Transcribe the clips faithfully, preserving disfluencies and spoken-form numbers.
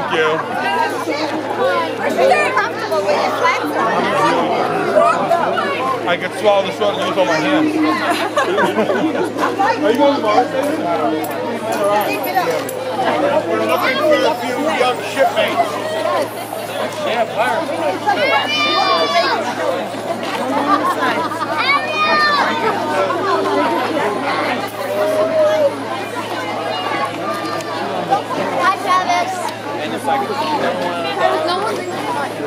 Thank you. Are you very comfortable with your flags on? I could swallow the straw and use all my hands. Are you going to Mars? We're looking for a few young shipmates. Yeah, fire. Hi, Travis. No one's in the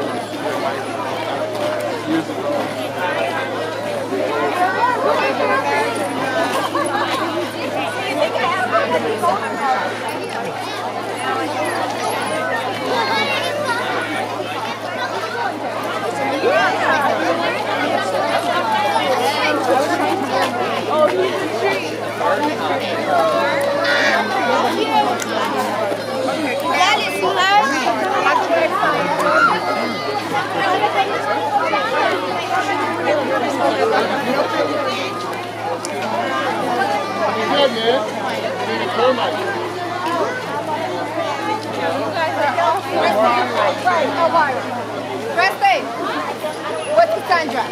Birthday. What's Cassandra?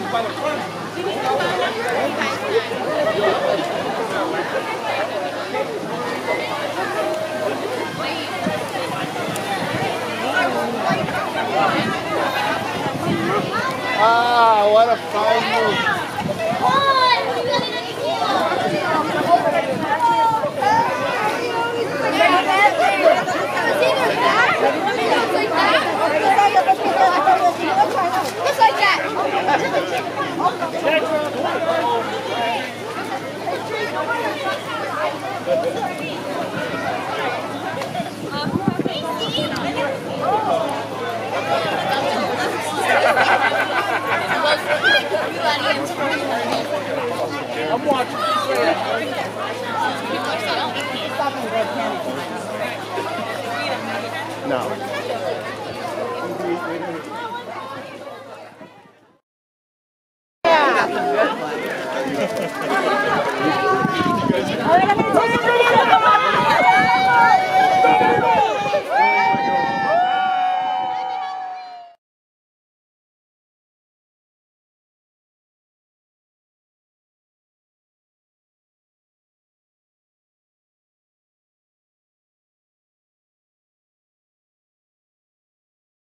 Ah, what a fine move. Just like that. I'm watching. No. Yeah.